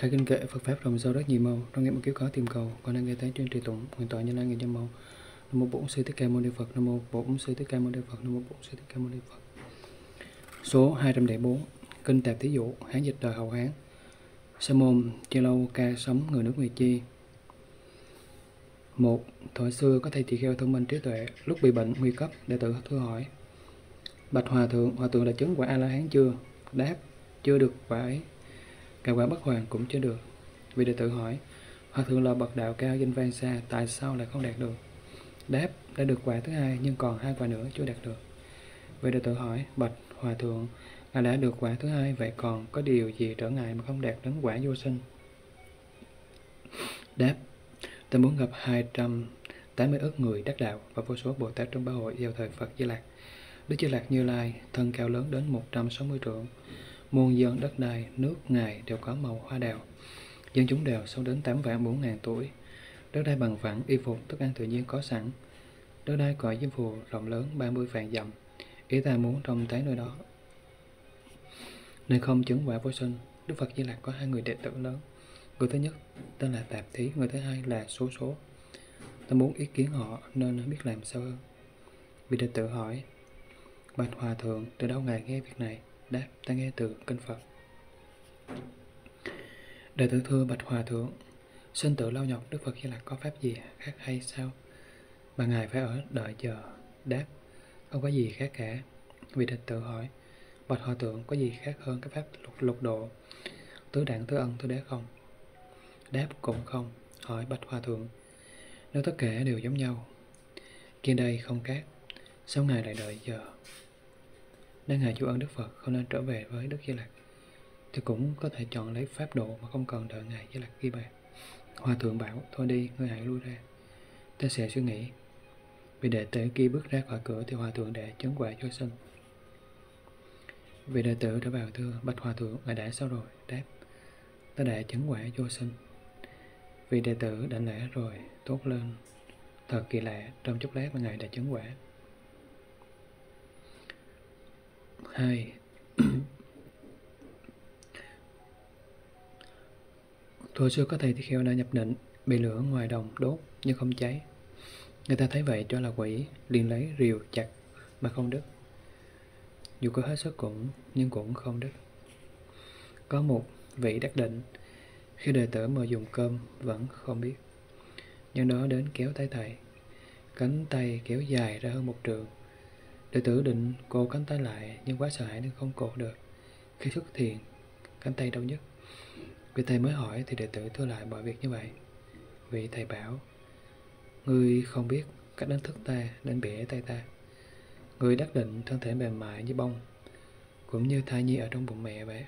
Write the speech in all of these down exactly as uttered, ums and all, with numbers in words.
Khai kinh kệ Phật pháp rộng sâu rất nhiều màu, trong nghe một kiếp khó tìm cầu, con đang nghe thấy trên trì tụng, nguyện tọa nhân an nghìn trăm màu. Nam mô Bổn Sư Thích Ca Mâu Ni Phật. Nam mô Bổn Sư Thích Ca Mâu Ni Phật. Nam mô Bổn Sư Thích Ca Mâu Ni Phật. Số hai trăm lẻ bốn. Kinh Tạp Thí Dụ, Hán dịch đời Hậu Hán. Sa môn Chi Lâu Ca sống người nước người Chi. Một. Thời xưa có thầy tỳ kheo thông minh trí tuệ, lúc bị bệnh nguy cấp, đệ tử thưa hỏi: Bạch Hòa thượng, Hòa thượng đã chứng quả A La Hán chưa? Đáp: chưa được quả ấy. Cả quả Bất Hoàn cũng chưa được. Vị đệ tử hỏi: Hòa thượng là bậc đạo cao danh vang xa, tại sao lại không đạt được? Đáp: đã được quả thứ hai nhưng còn hai quả nữa chưa đạt được. Vị đệ tử hỏi: Bạch Hòa thượng, là đã được quả thứ hai, vậy còn có điều gì trở ngại mà không đạt đến quả vô sinh? Đáp: ta muốn gặp hai trăm tám mươi ức người đắc đạo và vô số Bồ Tát trong Bảo hội vào thời Phật Di Lặc. Đức Di Lặc Như Lai thân cao lớn đến một trăm sáu mươi trượng, muôn dân đất đai nước Ngài đều có màu hoa đào, dân chúng đều sống đến tám vạn bốn ngàn tuổi. Đất đai bằng phẳng, y phục, thức ăn tự nhiên có sẵn. Đất đai cõi diêm phù rộng lớn ba mươi vạn dặm. Ý ta muốn trông thấy nơi đó nên không chứng quả vô sinh. Đức Phật Di Lặc có hai người đệ tử lớn. Người thứ nhất tên là Tạp Thí, người thứ hai là Số Số. Ta muốn ý kiến họ nên biết làm sao hơn. Vị đệ tử hỏi: Bạch Hòa thượng, từ đâu ngài nghe việc này? Đáp: ta nghe từ kinh Phật. Đệ tử thưa: Bạch Hòa thượng, sinh tử lao nhọc, Đức Phật Di Lặc có pháp gì khác hay sao mà ngài phải ở đợi chờ? Đáp: không có gì khác cả. Vị đệ tử hỏi: Bạch Hòa thượng, có gì khác hơn cái pháp lục, lục độ, tứ đẳng, tứ ân, tứ đế không? Đáp: cũng không. Hỏi: Bạch Hòa thượng, nếu tất cả đều giống nhau, kia đây không khác, sao ngài lại đợi chờ? Nếu ngài chủ ân Đức Phật không nên trở về với Đức Di Lặc, thì cũng có thể chọn lấy pháp độ mà không cần đợi ngài Di Lặc ghi bàn. Hòa thượng bảo: thôi đi, ngươi hãy lui ra, ta sẽ suy nghĩ. Vị đệ tử kia bước ra khỏi cửa thì Hòa thượng đã chứng quả vô sinh. Vị đệ tử đã vào thưa: Bạch Hòa thượng, ngài đã sao rồi? Đáp: ta đã chứng quả vô sinh. Vị đệ tử đảnh lễ rồi tốt lên: thật kỳ lạ, trong chốc lát mà ngài đã chứng quả. Hai. Thuở xưa có thầy tỳ kheo đã nhập định, bị lửa ngoài đồng đốt nhưng không cháy. Người ta thấy vậy cho là quỷ, liền lấy rìu chặt mà không đứt. Dù có hết sức cũng nhưng cũng không đứt. Có một vị đắc định, khi đệ tử mời dùng cơm vẫn không biết. Nhân đó đến kéo tay thầy, cánh tay kéo dài ra hơn một trượng. Đệ tử định cô cánh tay lại nhưng quá sợ hãi nên không cột được. Khi xuất thiền, cánh tay đau nhức. Vị thầy mới hỏi thì đệ tử thưa lại mọi việc như vậy. Vị thầy bảo: ngươi không biết cách đánh thức ta nên bẻ tay ta. Ngươi đắc định thân thể mềm mại như bông, cũng như thai nhi ở trong bụng mẹ vậy.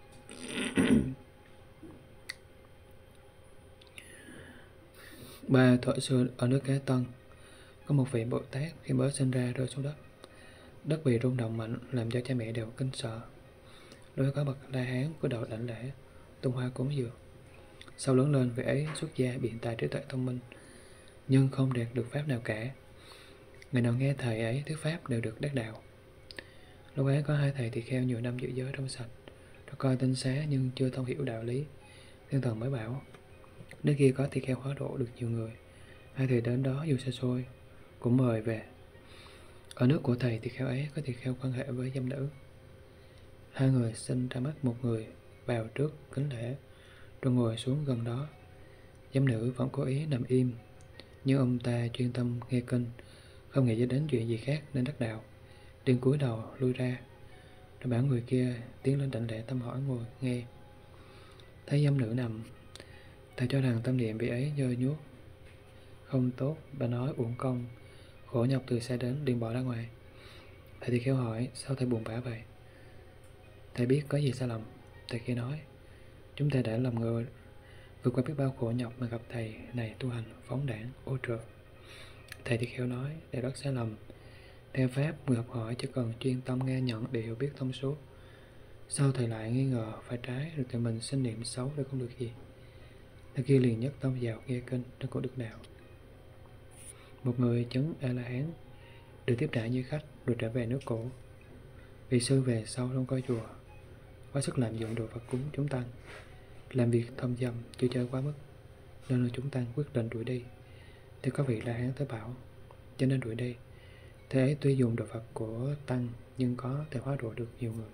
Ba. Thuở xưa ở nước Cá Tân, có một vị Bồ Tát khi mới sinh ra rơi xuống đất. Đất bị rung động mạnh làm cho cha mẹ đều kinh sợ. Đối có bậc La Hán cúi đầu đảnh lễ, tung hoa cúng dường. Sau lớn lên, vị ấy xuất gia biện tài trí tuệ thông minh, nhưng không đạt được pháp nào cả. Người nào nghe thầy ấy thuyết pháp đều được đắc đạo. Lúc ấy có hai thầy tỳ kheo nhiều năm giữ giới trong sạch, rồi coi tinh xá nhưng chưa thông hiểu đạo lý. Thiên thần mới bảo: nếu kia có tỳ kheo hóa độ được nhiều người. Hai thầy đến đó dù xa xôi cũng mời về. Ở nước của thầy tỳ kheo ấy có tỳ kheo quan hệ với dâm nữ. Hai người xin ra mắt một người vào trước kính lễ, rồi ngồi xuống gần đó. Dâm nữ vẫn cố ý nằm im, nhưng ông ta chuyên tâm nghe kinh, không nghĩ đến chuyện gì khác nên đắc đạo. Liền cúi đầu lui ra, rồi bảo người kia tiến lên đảnh lễ thăm hỏi ngồi nghe. Thấy dâm nữ nằm, thầy cho rằng tâm niệm vị ấy nhơ nhuốc không tốt, bà nói uổng công, khổ nhọc từ xa đến, liền bỏ ra ngoài. Thầy tỳ kheo hỏi: sao thầy buồn bã vậy? Thầy biết có gì sai lầm. Thầy kia nói: chúng ta đã lầm người, vượt qua biết bao khổ nhọc mà gặp thầy này tu hành phóng đảng ô trượt. Thầy tỳ kheo nói: để rất sai lầm. Theo pháp, người học hỏi chỉ cần chuyên tâm nghe nhận để hiểu biết thông suốt. Sau thầy lại nghi ngờ phải trái, rồi tự mình sinh niệm xấu để không được gì. Thầy kia liền nhất tâm vào nghe kinh để có được đạo. Một người chứng A La Hán được tiếp đãi như khách rồi trở về nước cũ. Vị sư về sau không coi chùa, quá sức lạm dụng đồ vật cúng chúng tăng. làm việc thâm dâm, chưa chơi quá mức, nên chúng tăng quyết định đuổi đi. Thì có vị La Hán tới bảo, cho nên đuổi đi. Thế ấy tuy dùng đồ vật của tăng, nhưng có thể hóa độ được nhiều người.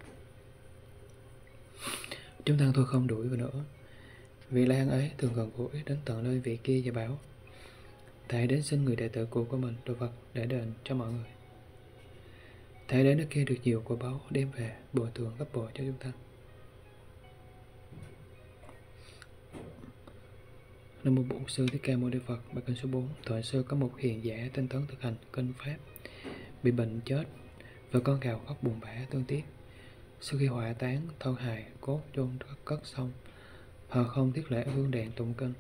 Chúng tăng thôi không đuổi nữa. Vị La Hán ấy thường gần gũi đến tận nơi vị kia và bảo, thầy đến xin người đệ tử cũ của mình đồ vật để đền cho mọi người. Thầy đến nước kia được nhiều của báu, đem về bồi thường gấp bội cho chúng tăng. Nam mô Bổn Sư Thích Ca Mâu Ni Phật. Bài kinh số bốn. Thời xưa có một hiền giả tinh tấn thực hành kinh pháp, bị bệnh chết, và con gào khóc buồn bã thương tiếc. Sau khi hỏa táng, thân hài cốt chôn cất xong, họ không thiết lễ hương đèn tụng kinh.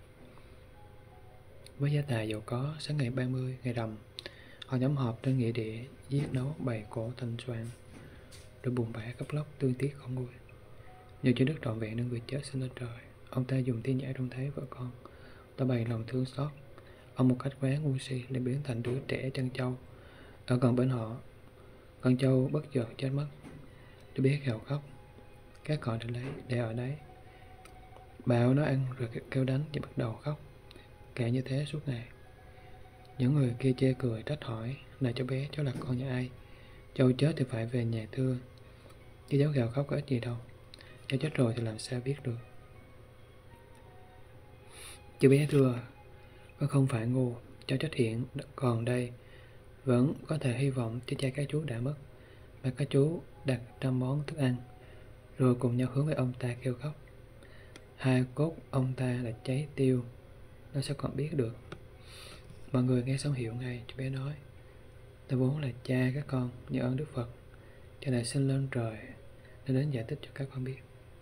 Với gia tài giàu có, sáng ngày ba mươi ngày rằm, họ nhóm họp trên nghĩa địa, giết nấu bày cổ thành soạn, rồi buồn bã khóc lóc tương tiếc không nguôi. Nhờ chữ đức trọn vẹn nên người chết sinh lên trời, ông ta dùng thiên nhãn trông thấy vợ con, ta bày lòng thương xót. Ông một cách quá ngu si liền biến thành đứa trẻ chân châu ở gần bên họ. Con trâu bất chợt chết mất, đứa bé gào khóc, các con để lấy để ở đấy. Bảo nó ăn rồi kêu đánh và bắt đầu khóc, kể như thế suốt ngày. Những người kia chê cười trách hỏi, này cháu bé, cháu là con nhà ai? Cháu chết thì phải về nhà thưa, chứ cháu gào khóc có ích gì đâu. Cháu chết rồi thì làm sao biết được. Cháu bé thưa, con không phải ngu, cháu chết hiện còn đây, vẫn có thể hy vọng chứ cha các chú đã mất, mà các chú đặt trăm món thức ăn, rồi cùng nhau hướng về ông ta kêu khóc. Hai cốt ông ta đã cháy tiêu, nó sao còn biết được. Mọi người nghe xong hiểu ngay. Chú bé nói, ta vốn là cha các con, nhờ ơn Đức Phật cha đã sinh lên trời nên đến giải thích cho các con biết.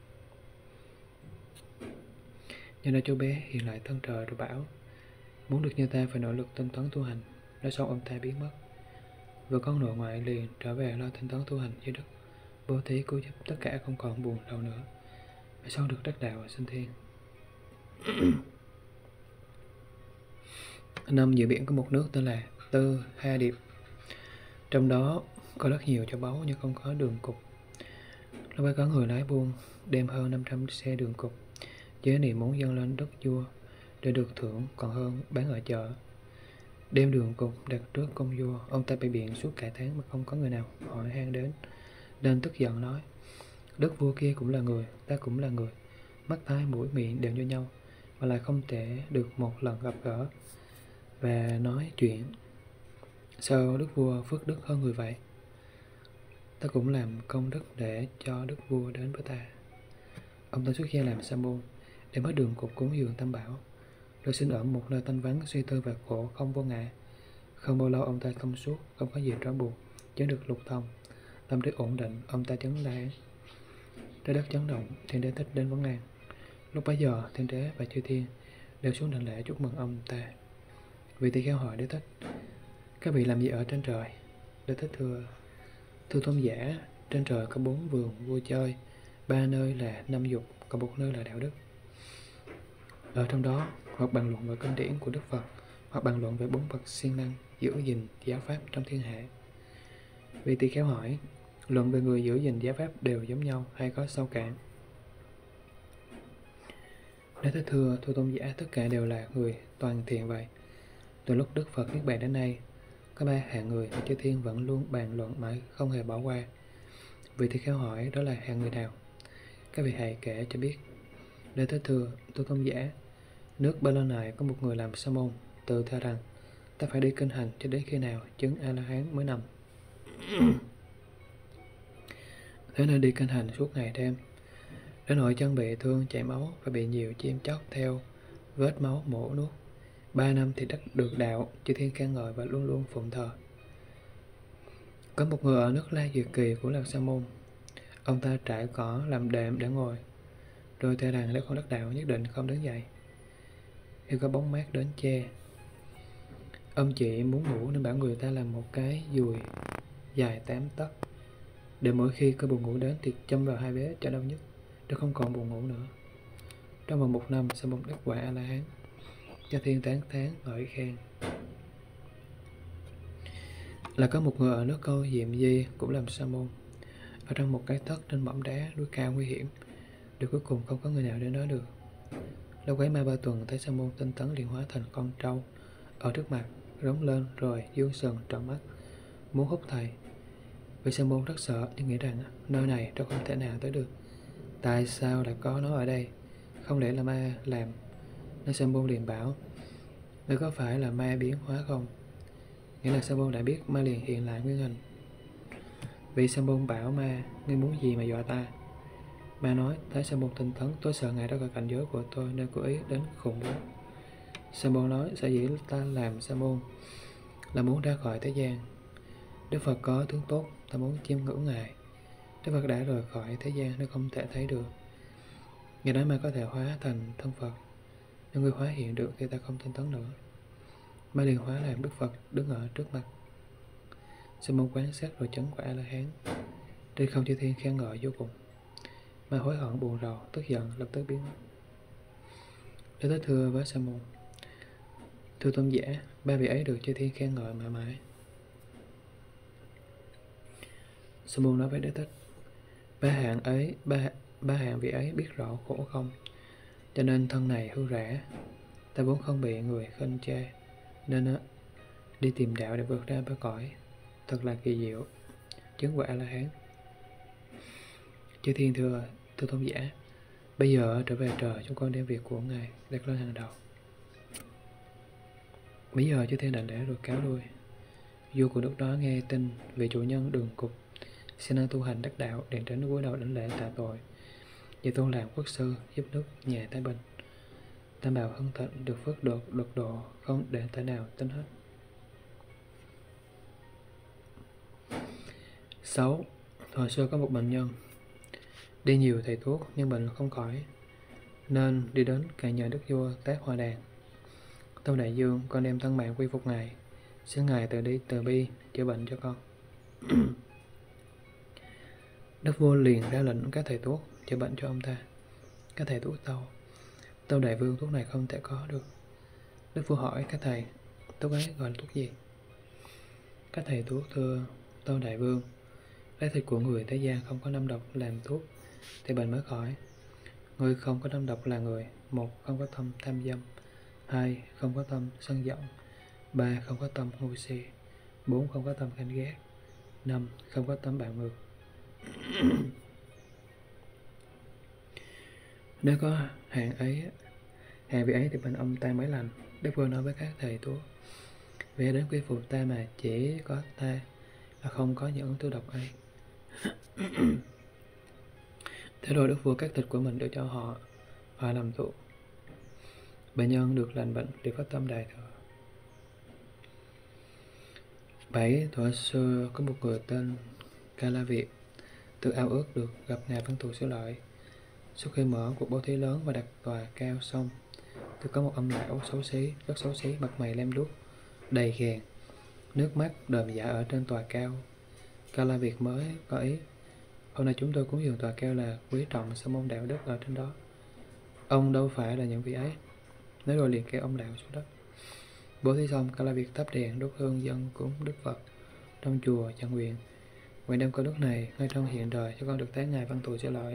Nhưng đó chú bé hiện lại thân trời rồi bảo, muốn được như ta phải nỗ lực tinh tấn tu hành. Nói xong ông ta biến mất. Vừa con nội ngoại liền trở về lo tinh tấn tu hành với đức, bố thí cứu giúp tất cả không còn buồn rầu nữa, và sau được đắc đạo và sinh thiên. Năm giữa biển có một nước tên là Tư Ha Điệp, trong đó có rất nhiều châu báu nhưng không có đường cục. Lúc ấy có người lái buôn đem hơn năm trăm xe đường cục, với niềm muốn dâng lên đất vua để được thưởng còn hơn bán ở chợ. Đem đường cục đặt trước công vua, ông ta bị biện suốt cả tháng mà không có người nào hỏi han đến, nên tức giận nói, đất vua kia cũng là người, ta cũng là người, mắt tai mũi miệng đều như nhau, mà lại không thể được một lần gặp gỡ và nói chuyện. Sao đức vua phước đức hơn người vậy? Ta cũng làm công đức để cho đức vua đến với ta. Ông ta xuất gia làm sa môn, đem hết đường cục cúng dường tam bảo, rồi sinh ở một nơi thanh vắng, suy tư và khổ không vô ngại. Không bao lâu ông ta thông suốt, không có gì trói buộc, chứng được lục thông, tâm trí ổn định. Ông ta chứng La Hán. Trái đất chấn động, thiên đế thích đến vấn an. Lúc bấy giờ, thiên đế và chư thiên đều xuống đảnh lễ chúc mừng ông ta. Vị tỳ kheo hỏi Đế Thích, các vị làm gì ở trên trời? Đế Thích thưa, thưa tôn giả, trên trời có bốn vườn vui chơi, ba nơi là năm dục, còn một nơi là đạo đức. Ở trong đó, hoặc bàn luận về kinh điển của Đức Phật, hoặc bàn luận về bốn bậc siêng năng giữ gìn giáo pháp trong thiên hạ. Vị tỳ kheo hỏi, luận về người giữ gìn giáo pháp đều giống nhau hay có sâu cạn? Đế Thích thưa, thưa tôn giả, tất cả đều là người toàn thiện vậy. Từ lúc Đức Phật niết bàn đến nay, có ba hạng người mà chư thiên vẫn luôn bàn luận mãi không hề bỏ qua. Vị tỳ kheo hỏi, đó là hạng người nào? Các vị hãy kể cho biết. Đế Thích thưa, thưa tôn giả, nước Ba La này có một người làm sa môn, tự theo rằng ta phải đi kinh hành cho đến khi nào chứng A La Hán mới nằm. Thế nên đi kinh hành suốt ngày đêm, đến nỗi chân bị thương chảy máu và bị nhiều chim chóc theo vết máu mổ nuốt. Ba năm thì đắc được đạo, chư thiên khen ngợi và luôn luôn phụng thờ. Có một người ở nước La Duyệt Kỳ của Lạc Sa Môn, ông ta trải cỏ làm đệm để ngồi, rồi thề rằng nếu không đắc đạo nhất định không đứng dậy. Khi có bóng mát đến che, ông chị muốn ngủ nên bảo người ta làm một cái dùi dài tám tấc, để mỗi khi có buồn ngủ đến thì châm vào hai vế cho đau nhất, để không còn buồn ngủ nữa. Trong vòng một năm, Sa Môn đắc quả A La Hán, cho thiên tán thán ngợi khen. Là có một người ở nước Câu Diệm Di cũng làm sa môn, ở trong một cái thất trên mỏm đá núi cao nguy hiểm. Điều cuối cùng không có người nào đến đó được. Lâu quấy mai ba tuần, thấy Sa môn tinh tấn liền hóa thành con trâu ở trước mặt, rống lên rồi dương sừng trợn mắt muốn hút thầy. Vì Sa môn rất sợ nhưng nghĩ rằng nơi này trâu không thể nào tới được. Tại sao lại có nó ở đây? Không lẽ là ma làm? Nên Sa môn liền bảo: đây có phải là ma biến hóa không? Nghĩa là Sa môn đã biết, ma liền hiện lại nguyên hình. Vì Sa môn bảo ma: ngươi muốn gì mà dọa ta? Ma nói: thấy Sa môn tinh tấn, tôi sợ ngài đó khỏi cảnh giới của tôi nên cố ý đến khủng bố. Sa môn nói: sở dĩ ta làm Sa môn là muốn ra khỏi thế gian. Đức Phật có tướng tốt, ta muốn chiêm ngưỡng ngài. Đức Phật đã rời khỏi thế gian nên không thể thấy được. Ngày đó ma có thể hóa thành thân Phật, nhưng người hóa hiện được thì ta không tinh tấn nữa. Ma liền hóa làm Đức Phật đứng ở trước mặt. Sa môn quan sát rồi chứng quả A-la-hán. Trên không chư thiên khen ngợi vô cùng. Ma hối hận buồn rầu, tức giận lập tức biến mất. Đức Thế thưa với Sa môn: thưa tôn giả, ba vị ấy được chư thiên khen ngợi mãi mãi. Sa môn nói với Đức Thích: ba hạng ấy, ba, ba hạng vị ấy biết rõ khổ không, cho nên thân này hư rã. Ta vốn không bị người khinh chê, nên đi tìm đạo để vượt ra ba cõi. Thật là kỳ diệu, chứng quả A-la-hán. Chư thiên thưa, thưa tôn giả, bây giờ trở về trời, chúng con đem việc của ngài đặt lên hàng đầu. Bây giờ chư thiên đảnh lễ rồi cáo lui. Vua của nước đó nghe tin vị chủ nhân Đường Cục xin năng tu hành đắc đạo, điện đến cúi đầu đảnh lễ tạ tội. Vì tôn làm quốc sư, giúp nước nhà thái bình. Tam bảo hưng thịnh, được phước được được độ, không để thể nào tính hết. Sáu. Hồi xưa có một bệnh nhân đi nhiều thầy thuốc nhưng bệnh không khỏi, nên đi đến cậy nhờ đức vua Tác Hoa Đàn: Tâu đại dương, con đem thân mạng quy phục ngài, xin ngài từ đi từ bi chữa bệnh cho con. Đức vua liền ra lệnh các thầy thuốc chữa bệnh cho ông ta. Các thầy thuốc tâu: Tâu đại vương, thuốc này không thể có được. Đức vua hỏi các thầy: thuốc ấy gọi là thuốc gì? Các thầy thuốc thưa: Tâu đại vương, lấy thịt của người thế gian không có năm độc làm thuốc thì bệnh mới khỏi. Người không có năm độc là người: một, không có tâm tham dâm; hai, không có tâm sân giận; ba, không có tâm ngu si; bốn, không có tâm ganh ghét; năm, không có tâm bạo ngược. Nếu có hạng ấy, hạng vị ấy thì bệnh ông ta mới lành. Đức vua nói với các thầy thuốc: vì đến quy phục ta mà chỉ có ta là không có những thứ độc ấy. Thế rồi Đức vua cắt thịt của mình đưa cho họ và làm thuốc. Bệnh nhân được lành bệnh đều phát tâm đại thừa. Bảy. Thuở xưa có một người tên Ca La Việt, tự ao ước được gặp ngài Văn Thù Sư Lợi. Sau khi mở cuộc bố thí lớn và đặt tòa cao xong, thì có một ông lão xấu xí, rất xấu xí, mặt mày lem luốc, đầy ghèn, nước mắt đờm dạ ở trên tòa cao. Ca La Việt mới có ý: hôm nay chúng tôi cúng dường tòa cao là quý trọng Sa môn đạo đức ở trên đó. Ông đâu phải là những vị ấy. Nói rồi liền kéo ông lão xuống đất. Bố thí xong, Ca La Việt thắp đèn đốt hương dân cúng Đức Phật trong chùa Tràng Nguyện. Nguyện đem công đức này ngay trong hiện đời cho con được thấy ngài Văn Thù Sư Lợi.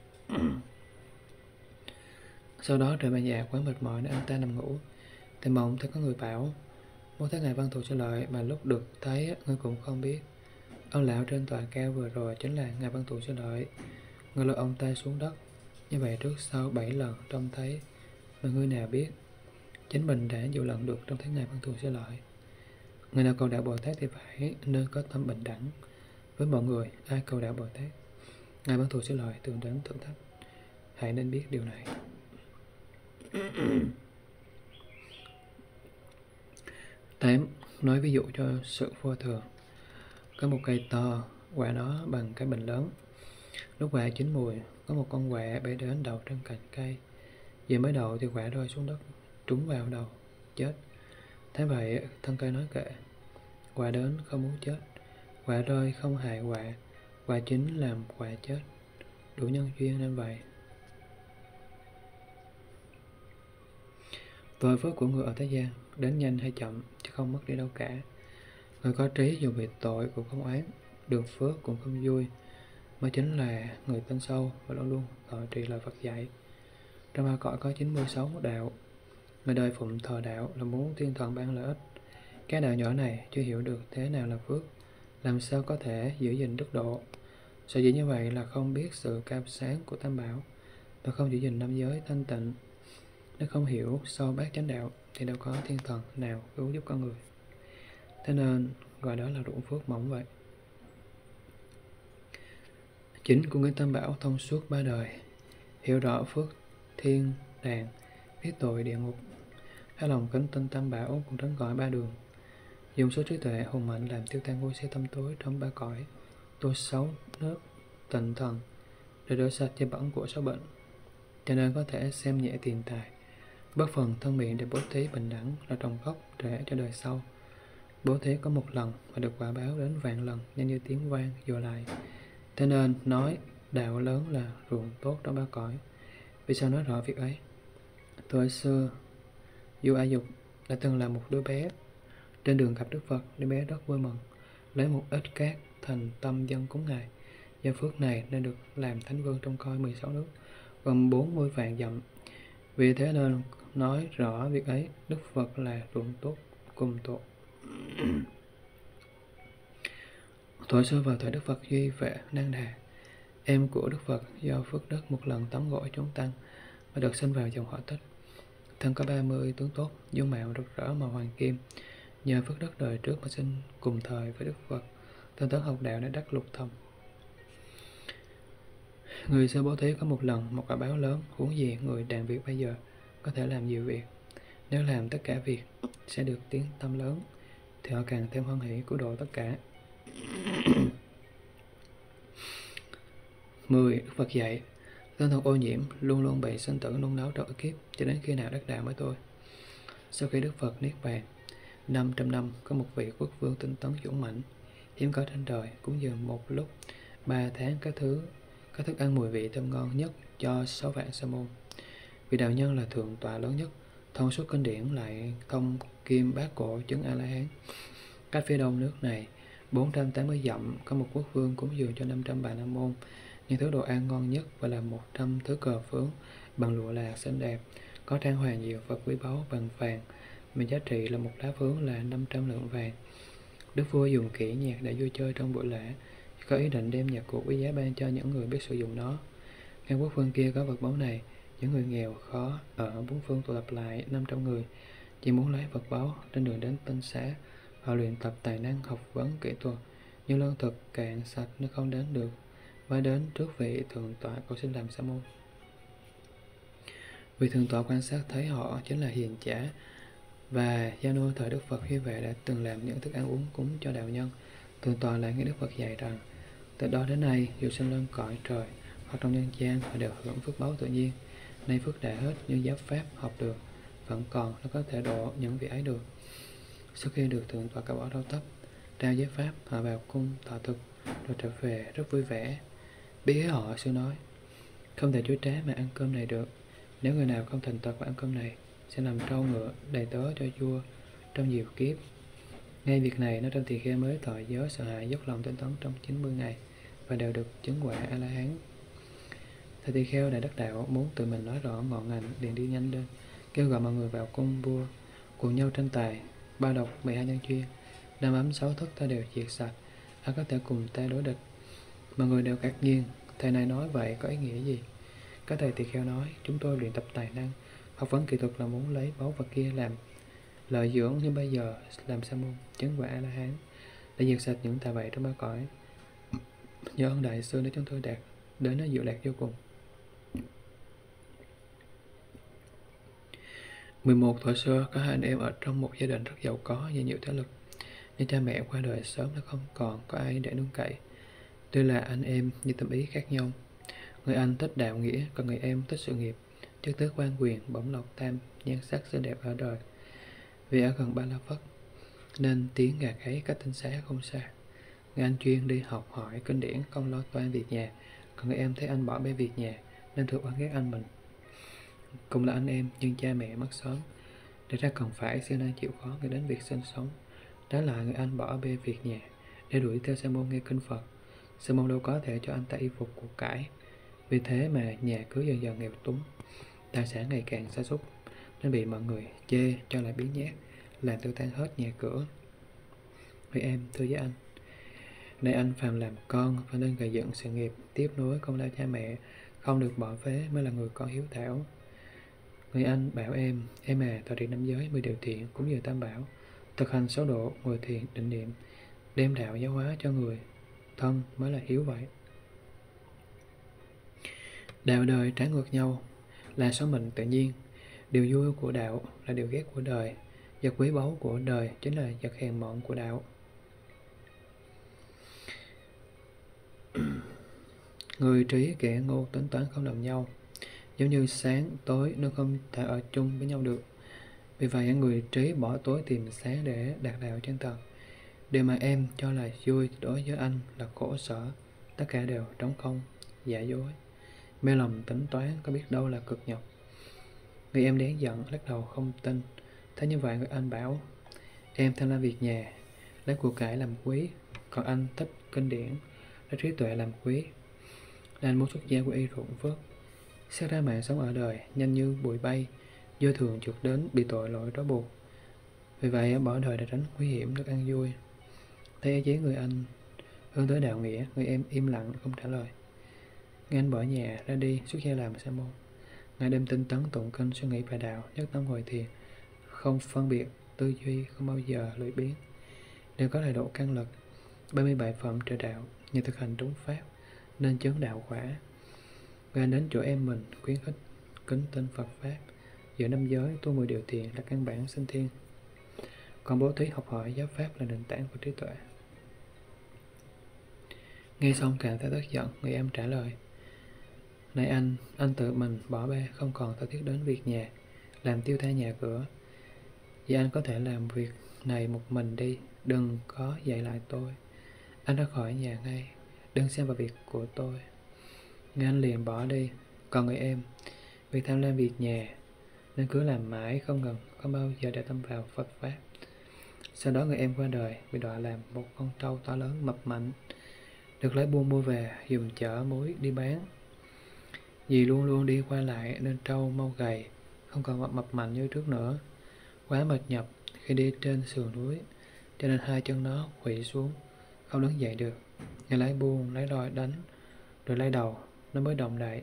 Sau đó trời bà già quá mệt mỏi nên anh ta nằm ngủ, thì mộng thấy có người bảo: muốn thấy ngài Văn Thù Sư Lợi, mà lúc được thấy ngươi cũng không biết. Ông lão trên tòa cao vừa rồi chính là ngài Văn Thù Sư Lợi. Ngươi lôi ông ta xuống đất, như vậy trước sau bảy lần trông thấy, mà ngươi nào biết chính mình đã nhiều lần được trông thấy ngài Văn Thù Sư Lợi. Người nào cầu đạo Bồ Tát thì phải nên có tâm bình đẳng với mọi người. Ai cầu đạo Bồ Tát, ngài Văn Thù Sư Lợi thường đến thử thách. Hãy nên biết điều này. Tám. Nói ví dụ cho sự vô thường. Có một cây to, quả nó bằng cái bình lớn. Lúc quả chín mùi, có một con quạ bay đến đậu trên cành cây. Vừa mới đậu thì quả rơi xuống đất, trúng vào đầu, chết. Thế vậy, thân cây nói kệ: quả đến không muốn chết, quả rơi không hại quả, quả chín làm quả chết, đủ nhân duyên nên vậy. Tội phước của người ở thế gian đến nhanh hay chậm chứ không mất đi đâu cả. Người có trí dù bị tội cũng không oán, được phước cũng không vui, mới chính là người tin sâu và luôn luôn thọ trì lời Phật dạy. Trong ba cõi có chín mươi sáu đạo, người đời phụng thờ đạo là muốn thiên thần ban lợi ích. Các đạo nhỏ này chưa hiểu được thế nào là phước, làm sao có thể giữ gìn đức độ. Sở dĩ như vậy là không biết sự cao sáng của Tam Bảo và không giữ gìn năm giới thanh tịnh. Nếu không hiểu sâu bát chánh đạo thì đâu có thiên thần nào cứu giúp con người. Thế nên gọi đó là ruộng phước mỏng vậy. Chính của người Tam Bảo thông suốt ba đời, hiểu rõ phước thiên đàng, biết tội địa ngục. Hai lòng kính tin Tam Bảo cũng tránh khỏi ba đường, dùng số trí tuệ hùng mạnh làm tiêu tan vô si tâm tối trong ba cõi, tôi xấu nước tịnh thần để rửa sạch dơ bẩn của sáu bệnh. Cho nên có thể xem nhẹ tiền tài, bớt phần thân miệng để bố thí bình đẳng là trồng gốc rễ cho đời sau. Bố thí có một lần và được quả báo đến vạn lần, nhanh như tiếng vang dội lại. Thế nên nói đạo lớn là ruộng tốt trong ba cõi. Vì sao nói rõ việc ấy? Thời xưa, Du A Dục đã từng là một đứa bé. Trên đường gặp Đức Phật, đứa bé rất vui mừng, lấy một ít cát thành tâm dân cúng Ngài. Do phước này nên được làm thánh vương trong coi mười sáu nước, gồm bốn mươi vạn dặm. Vì thế nên nói rõ việc ấy, Đức Phật là ruộng tốt cùng tốt. Thuở xưa vào thời Đức Phật Duy Vệ Năng Đà, em của Đức Phật do phước đức một lần tắm gội chúng tăng và được sinh vào dòng họ Tích. Thân có ba mươi tướng tốt, dung mạo rực rỡ màu hoàng kim. Nhờ phước đức đời trước mà sinh cùng thời với Đức Phật, thân tấn học đạo đã đắc lục thông. Người xưa bố thí có một lần một quả báo lớn, huống gì người đàn việc bây giờ có thể làm nhiều việc. Nếu làm tất cả việc sẽ được tiếng tâm lớn, thì họ càng thêm hoan hỷ cứu độ tất cả. mười. Đức Phật dạy, tinh thần ô nhiễm luôn luôn bị sinh tử nung nấu trong kiếp cho đến khi nào đắc đạo mới thôi. Sau khi Đức Phật niết bàn, năm trăm năm có một vị quốc vương tinh tấn dũng mãnh, hiếm có trên đời, cúng dường một lúc ba tháng các thứ các thức ăn mùi vị thơm ngon nhất cho sáu vạn sa môn. Vị đạo nhân là thượng tọa lớn nhất, thông suốt kinh điển lại thông kim bát cổ chứng A La Hán. Cách phía đông nước này bốn trăm tám mươi dặm có một quốc vương cúng dường cho năm trăm bà la môn những thứ đồ ăn ngon nhất và là một trăm thứ cờ phướng bằng lụa lạc xinh đẹp, có trang hoàng nhiều vật quý báu bằng vàng, mà giá trị là một lá phướng là năm trăm lượng vàng. Đức vua dùng kỹ nhạc để vui chơi trong buổi lễ, có ý định đem nhạc cụ quý giá ban cho những người biết sử dụng nó. Ngang quốc vương kia có vật báu này, những người nghèo khó ở bốn phương tụ tập lại năm trăm người, chỉ muốn lấy vật báu. Trên đường đến Tinh Xá, họ luyện tập tài năng học vấn kỹ thuật, nhưng lương thực cạn sạch nên không đến được, mới đến trước vị thượng tọa cầu xin làm sa môn. Vị thượng tọa quan sát thấy họ chính là hiền trả và gia nô thời Đức Phật Huy Vệ đã từng làm những thức ăn uống cúng cho đạo nhân. Thượng tọa lại nghe Đức Phật dạy rằng, từ đó đến nay dù sinh lên cõi trời hoặc trong nhân gian họ đều hưởng phước báu tự nhiên. Nay phước đã hết, nhưng giáo pháp học được vẫn còn, nó có thể độ những vị ấy được. Sau khi được thượng tọa cởi bỏ râu tóc, trao giới pháp, họ vào cung thọ thực rồi trở về rất vui vẻ. Biết họ sư nói, không thể chối trá mà ăn cơm này được. Nếu người nào không thành thật và ăn cơm này, sẽ làm trâu ngựa đầy tớ cho vua trong nhiều kiếp. Ngay việc này, nó trong tỳ kheo mới thọ giới sợ hãi dốc lòng tinh tấn trong chín mươi ngày và đều được chứng quả A La Hán. Thầy tỳ kheo đại đắc đạo muốn tự mình nói rõ ngọn ngành, liền đi nhanh lên, kêu gọi mọi người vào cung vua, cùng nhau tranh tài, ba độc mười hai nhân chuyên, năm ấm sáu thức ta đều diệt sạch, ai có thể cùng ta đối địch. Mọi người đều ngạc nhiên, thầy này nói vậy có ý nghĩa gì? Các thầy tỳ kheo nói, chúng tôi luyện tập tài năng, học vấn kỹ thuật là muốn lấy báu vật kia làm lợi dưỡng, nhưng bây giờ làm sa môn chứng quả A La Hán để diệt sạch những tà bậy trong ba cõi. Nhờ ơn đại sư để chúng tôi đạt đến nó diệu lạc vô cùng. mười một. Thuở xưa có hai anh em ở trong một gia đình rất giàu có và nhiều thế lực, nhưng cha mẹ qua đời sớm đã không còn có ai để nương cậy. Tuy là anh em nhưng tâm ý khác nhau. Người anh thích đạo nghĩa, còn người em thích sự nghiệp, chức tước quan quyền, bổng lộc tham, nhan sắc xinh đẹp ở đời. Vì ở gần Ba La Phất nên tiếng gà gáy cách Tinh Xá không xa. Người anh chuyên đi học hỏi kinh điển, không lo toan việc nhà, còn người em thấy anh bỏ bê việc nhà nên thường oán ghét anh mình. Cùng là anh em nhưng cha mẹ mất sớm, để ra cần phải xưa nay chịu khó ngay đến việc sinh sống. Trái lại người anh bỏ bê việc nhà để đuổi theo sa môn nghe kinh Phật. Sa môn đâu có thể cho anh ta y phục của cải. Vì thế mà nhà cứ dần dần nghèo túng, tài sản ngày càng sa sút, nên bị mọi người chê cho là biếng nhác, làm tiêu tan hết nhà cửa. Vì em thưa với anh, nay anh phàm làm con phải nên gây dựng sự nghiệp, tiếp nối công lao cha mẹ, không được bỏ phế mới là người con hiếu thảo. Người anh bảo em, em à, thọ trì năm giới, mười điều thiện, cúng dường tam bảo, thực hành sáu độ, ngồi thiền, định niệm, đem đạo giáo hóa cho người thân mới là hiếu vậy. Đạo đời trái ngược nhau là số mệnh tự nhiên. Điều vui của đạo là điều ghét của đời. Vật quý báu của đời chính là vật hèn mọn của đạo. Người trí kẻ ngu tính toán không đồng nhau, giống như sáng tối nó không thể ở chung với nhau được. Vì vậy người trí bỏ tối tìm sáng để đạt đạo chân thật. Điều mà em cho là vui đối với anh là khổ sở, tất cả đều trống không, giả dối. Mê lòng tính toán có biết đâu là cực nhọc. Người em đáng giận lắc đầu không tin. Thế như vậy người anh bảo, em tham lam việc nhà, lấy của cải làm quý, còn anh thích kinh điển, lấy trí tuệ làm quý. Anh muốn xuất gia của y ruộng phước, xét ra mạng sống ở đời nhanh như bụi bay, vô thường trượt đến bị tội lỗi trói buộc. Vì vậy bỏ đời để tránh nguy hiểm được ăn vui. Thấy ý chí người anh hướng tới đạo nghĩa, người em im lặng không trả lời. Người anh bỏ nhà ra đi xuất gia làm sa môn. Ngày đêm tinh tấn tụng kinh suy nghĩ bài đạo, nhất tâm ngồi thiền, không phân biệt tư duy, không bao giờ lười biếng, đều có đại độ căn lực. ba mươi bảy phẩm trợ đạo, nhờ thực hành đúng pháp nên chứng đạo quả. Người anh đến chỗ em mình khuyến khích kính tin Phật pháp, giữa năm giới tu mười điều thiện là căn bản sinh thiên, còn bố thí học hỏi giáo pháp là nền tảng của trí tuệ. Nghe xong cảm thấy tức giận, người em trả lời, này anh, anh tự mình bỏ bê, không còn thân thiết đến việc nhà, làm tiêu tha nhà cửa. Vì anh có thể làm việc này một mình đi, đừng có dạy lại tôi. Anh ra khỏi nhà ngay, đừng xem vào việc của tôi. Người anh liền bỏ đi. Còn người em, vì tham lam việc nhà nên cứ làm mãi không ngừng, không bao giờ để tâm vào Phật pháp. Sau đó người em qua đời, bị đọa làm một con trâu to lớn mập mạnh, được lấy buôn mua về dùng chở muối đi bán. Vì luôn luôn đi qua lại nên trâu mau gầy, không còn mập, mập mạnh như trước nữa. Quá mệt nhọc khi đi trên sườn núi, cho nên hai chân nó khuỵu xuống, không đứng dậy được. Người lấy buôn, lấy roi đánh, rồi lấy đầu, nó mới động đậy.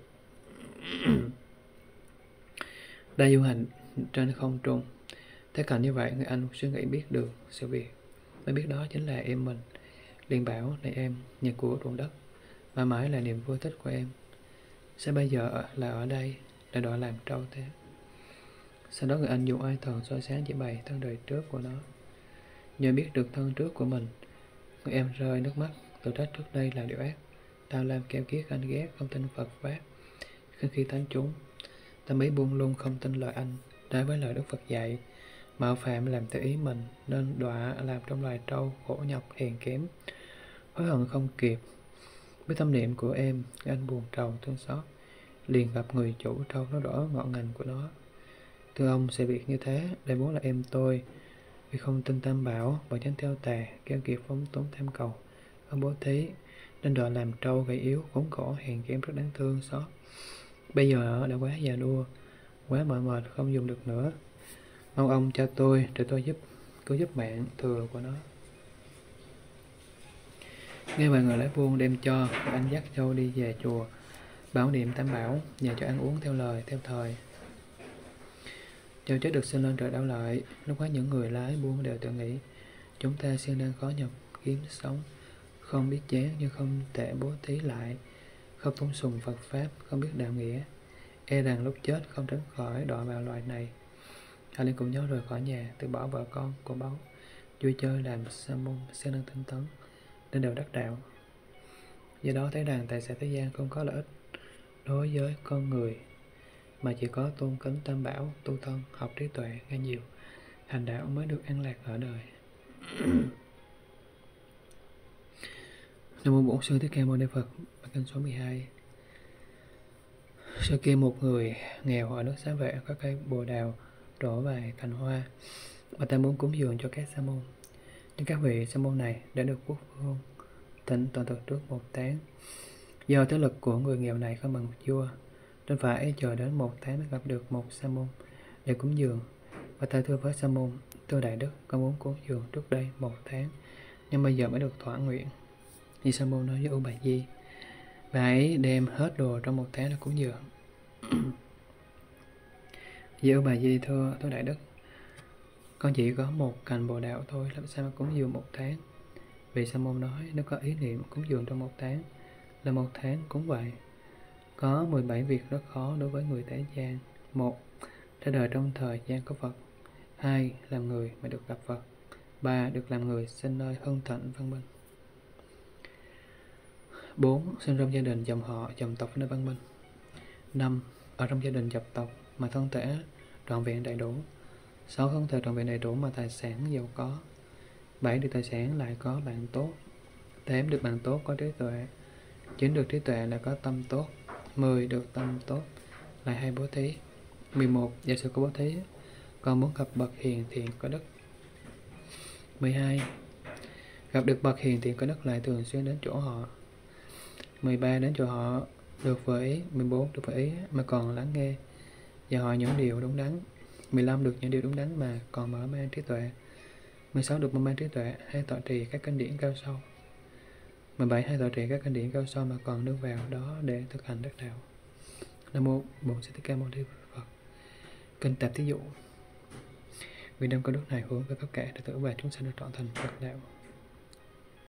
Đang du hành trên không trung. Thấy cảnh như vậy, người anh suy nghĩ biết được sự việc, mới biết đó chính là em mình. Liền bảo, này em, nhà của ruộng đất, mãi mãi là niềm vui thích của em. Sao bây giờ là ở đây, là đòi làm trâu thế? Sau đó người anh dùng ai thần soi sáng chỉ bày thân đời trước của nó. Nhờ biết được thân trước của mình, người em rơi nước mắt, tự trách trước đây là điều ác. Tao làm keo kiết anh ghét, không tin Phật pháp. Khi khi tán chúng, ta mới buông lung không tin lời anh, trái với lời Đức Phật dạy, mạo phạm làm theo ý mình, nên đọa làm trong loài trâu khổ nhọc hèn kém, hối hận không kịp. Với tâm niệm của em, anh buồn trầu thương xót, liền gặp người chủ trâu nó rõ ngọn ngành của nó. Thưa ông, sự việc như thế, đây vốn là em tôi, vì không tin tam bảo, bởi chánh theo tà, keo kiệt phóng túng tham cầu, không bố thí, nên đọa làm trâu gầy yếu, khốn khổ, hèn kém rất đáng thương xót. Bây giờ đã quá già nua, quá mỏi mệt, không dùng được nữa. Mong ông cho tôi, để tôi giúp, cứu giúp mạng thừa của nó. Nghe vậy người lấy buôn đem cho, anh dắt trâu đi về chùa, bảo niệm tam bảo, nhờ cho ăn uống theo lời, theo thời. Châu chết được sinh lên trời đau lợi. Lúc đó những người lái buôn đều tự nghĩ, chúng ta siêng năng khó nhọc kiếm sống, không biết chán nhưng không thể bố thí lại, không tôn sùng Phật pháp, không biết đạo nghĩa, e rằng lúc chết không tránh khỏi đọa vào loài này. Hai liền cùng nhau rời khỏi nhà, từ bỏ vợ con của báu, vui chơi làm sa môn siêng năng tinh tấn, nên đều đắc đạo. Do đó thấy rằng tài sản thế gian không có lợi ích đối với con người, mà chỉ có tôn kính tam bảo, tu thân, học trí tuệ nghe nhiều, hành đạo mới được an lạc ở đời. Nam mô Bổn Sư Thích Ca Mâu Ni Phật. Bản kinh số mười hai. Sau kia một người nghèo ở nước Xá Vệ có cây bồ đào trổ vài cành hoa, bà ta muốn cúng dường cho các sa môn, nhưng các vị sa môn này đã được quốc vương thỉnh toàn thực trước một tháng. Do thế lực của người nghèo này không bằng vua, nên phải chờ đến một tháng mới gặp được một sa môn để cúng dường. Và ta thưa với sa môn: thưa đại đức, con muốn cúng dường trước đây một tháng, nhưng bây giờ mới được thỏa nguyện. Thì sa môn nói với U Bà Di: bà ấy đem hết đồ trong một tháng để cúng dường. Với U Bà Di: thưa thưa đại đức, con chỉ có một cành bồ đạo thôi, làm sao mà cúng dường một tháng? Vị sa môn nói: nếu có ý niệm cúng dường trong một tháng, là một tháng cúng vậy. Có mười bảy việc rất khó đối với người thế gian. Một, ra đời trong thời gian có Phật. Hai, làm người mà được gặp Phật. Ba, được làm người sinh nơi hưng thịnh văn minh. Bốn, sinh trong gia đình dòng họ dòng tộc nơi văn minh. Năm, ở trong gia đình dòng tộc mà thân thể trọn vẹn đầy đủ. Sáu, thân thể trọn vẹn đầy đủ mà tài sản giàu có. Bảy, được tài sản lại có bạn tốt. Tám, được bạn tốt có trí tuệ. Chín, được trí tuệ là có tâm tốt. Mười, được tâm tốt lại hay bố thí. Mười một, giả sử có bố thí, còn muốn gặp bậc hiền thiện có đức. Mười hai, gặp được bậc hiền thiện có đức lại thường xuyên đến chỗ họ. Mười ba, đến chỗ họ được vừa ý. Mười bốn, được vừa ý mà còn lắng nghe và hỏi những điều đúng đắn. Mười lăm, được những điều đúng đắn mà còn mở mang trí tuệ. Mười sáu, được mở mang trí tuệ hay tọa trì các kinh điển cao sâu. Mười bảy, hay tọa trì các kinh điển cao sâu mà còn nương vào đó để thực hành đắc đạo. Nam mô Bổn Sư Thích Ca Mâu Ni Phật. Kinh Tạp Thí Dụ. Vì đem công đức này hướng về tất cả đệ tử và chúng sanh được trọn thành Phật đạo.